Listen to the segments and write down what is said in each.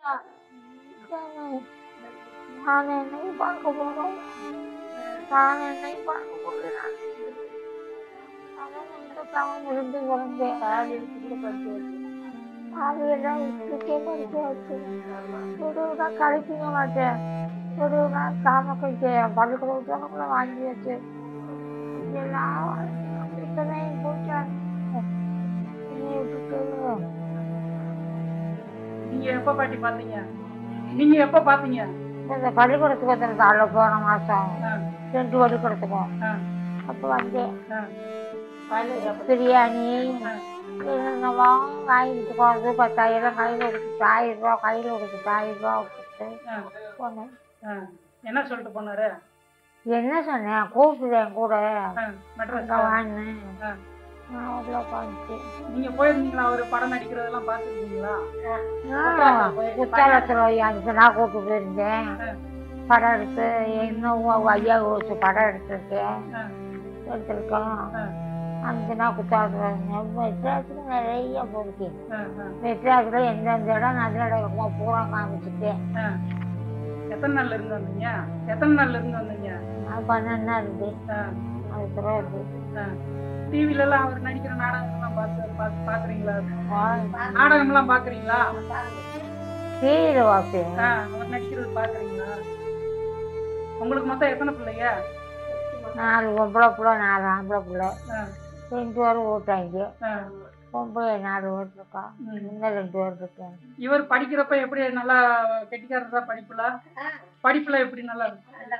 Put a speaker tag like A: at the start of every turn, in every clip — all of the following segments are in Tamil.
A: நான் என்னை பார்க்க போறோம். நான் என்னை பார்க்க போகிறேன். அவன் எங்களுக்காக இருந்து வந்தேன். காலையெல்லாம் விட்டுட்டே படிச்சாச்சு. ஒருவனா கழிக்க மாட்டேன். ஒருவனா காமக்கிட்டு பள்ளிக்கூடத்துல வாங்கி வச்சு எல்லாம் இப்பதான் போயிட்டாங்க. விட்டுட்டு
B: நீங்க எப்ப பாட்டி பாத்தீங்க? நீங்க எப்ப பாத்தீங்க?
A: இந்த பள்ளிக்கூடத்துக்கு வந்திருந்தாள் போன மாசம் 2 பள்ளிக்கூடத்துக்கும். அப்ப வந்தேன். பிரியாணி என்னென்னவோ வாங்கிட்டு போனது 10,000 கையில் கொடுத்துட்டு 1000 ரூபா கையில் கொடுத்துட்டு 1000 ரூபா கொடுத்துட்டு போனேன்.
B: என்ன சொல்லிட்டு போனாரு?
A: என்ன சொன்னேன், கூப்பிடுறேன் கூட வான்னு.
B: நீங்க போயிருந்தீங்களா? அவரு படம் நடிக்கிறதெல்லாம் பாத்துருக்கீங்களா?
A: குற்றாலத்துல 5 நாள் கூப்பிட்டு போயிருந்தேன். படம் எடுத்து இன்னும் ஐயா வச்சு படம் எடுத்திருக்கேன். 5 நாள் குற்றாலத்துல மெட்ராஸுக்கு நிறைய போயிருக்கேன். மெட்ராஸ்ல எந்தெந்த இடம் நல்ல இடம் பூரா காமிச்சுட்டேன்.
B: எத்தனை நாள்ல இருந்து வந்தீங்க? எத்தனை நாள்ல இருந்து வந்தீங்க?
A: 12 நாள் இருந்து அதுக்கப்புறம் இருந்து.
B: டிவில எல்லாம் அவர் நடிக்கிற நாடகம்லாம் பாக்குறீங்களா? நாடகம் எல்லாம் பாக்குறீங்களா?
A: டிவியில பார்ப்பேன்.
B: அவர் நடிக்கிறது பாக்குறீங்களா? உங்களுக்கு மொத்தம் எத்தனை பிள்ளைங்க?
A: 4 பொம்பளை பிள்ளை 4 ஆம்பளை பிள்ளை. 2 பேரும் ஓட்டாங்க. பொம்பளை 4 பேர் இருக்கா. இன்னும் 2 பேர் இருக்கேன்.
B: இவர் படிக்கிறப்ப எப்படி நல்லா கெட்டிக்காரதா படிப்புல எப்படி நல்லா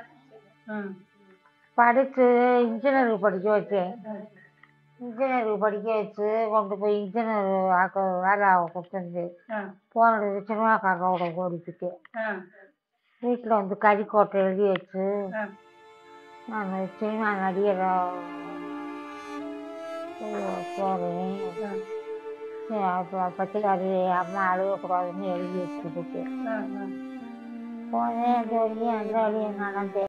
A: படிச்சு இன்ஜினியருக்கு படிக்க வச்சேன். இன்ஜினியருக்கு படிக்க வச்சு கொண்டு போய் இன்ஜினியர் வேலை கொடுத்துருந்து போனது சினிமாக்காரோட ஓடிச்சுட்டு வீட்டில் வந்து கறிக்கோட்டை எழுதி வச்சு நான் சினிமா நடிகராக போகிறேன். பச்சைக்காரி அம்மா அழுகக்கூடாதுன்னு எழுதி வச்சுட்டு போனேன். அந்த வழியும் அந்த வழியும் நடந்தேன்.